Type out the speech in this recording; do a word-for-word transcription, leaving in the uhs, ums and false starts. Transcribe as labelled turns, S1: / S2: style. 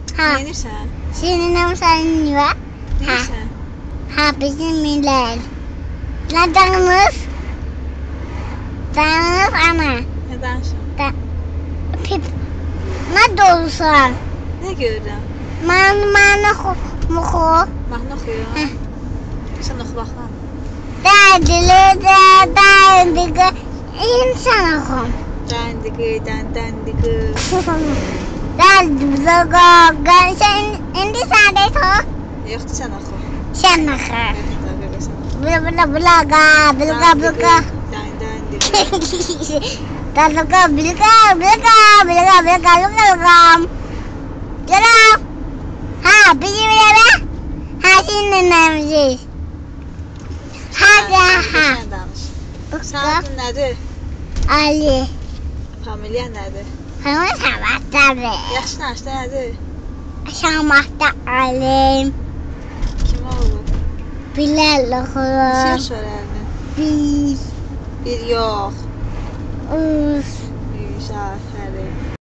S1: Ha.
S2: Neyirsən?
S1: Senin senin var. Ha.
S2: Neyirsən?
S1: Ha bizim millet. Ne danış? Danış ana.
S2: Nə danışım?
S1: Da. Pip. Ne doğrusan?
S2: Nə görürəm?
S1: Man man xo xo.
S2: Mahnı oxuyuram.
S1: Hə.
S2: Sən oxu baxan.
S1: Dadlı da dadığı insan oxum.
S2: Dəndiqi, dən, dəndiqi.
S1: Dadlı da sen indi sade to.
S2: Yoxdur, sən oxu.
S1: Sen oxu.
S2: Yoxdur, belə sən oxu.
S1: Bula bula bulaga bulaga bulaga.
S2: Dən, dəndiqi.
S1: Bulaga bulaga bulaga bulaga bulaga bulaga. Gel. Ha bizim eve. Ha senin nemsiz. Ha ha ha.
S2: Sən danış. Sənin adın nədir?
S1: Ali.
S2: Familiyan nədir?
S1: Ama sabahta be.
S2: Yaxşı danış da nədir?
S1: Sabahta alim.
S2: Kim olub?
S1: Bilal
S2: Neçə
S1: oxuyur.
S2: yaş var əlinin?
S1: Bir.
S2: Bir yox.
S1: Üç.
S2: Üç, afərin.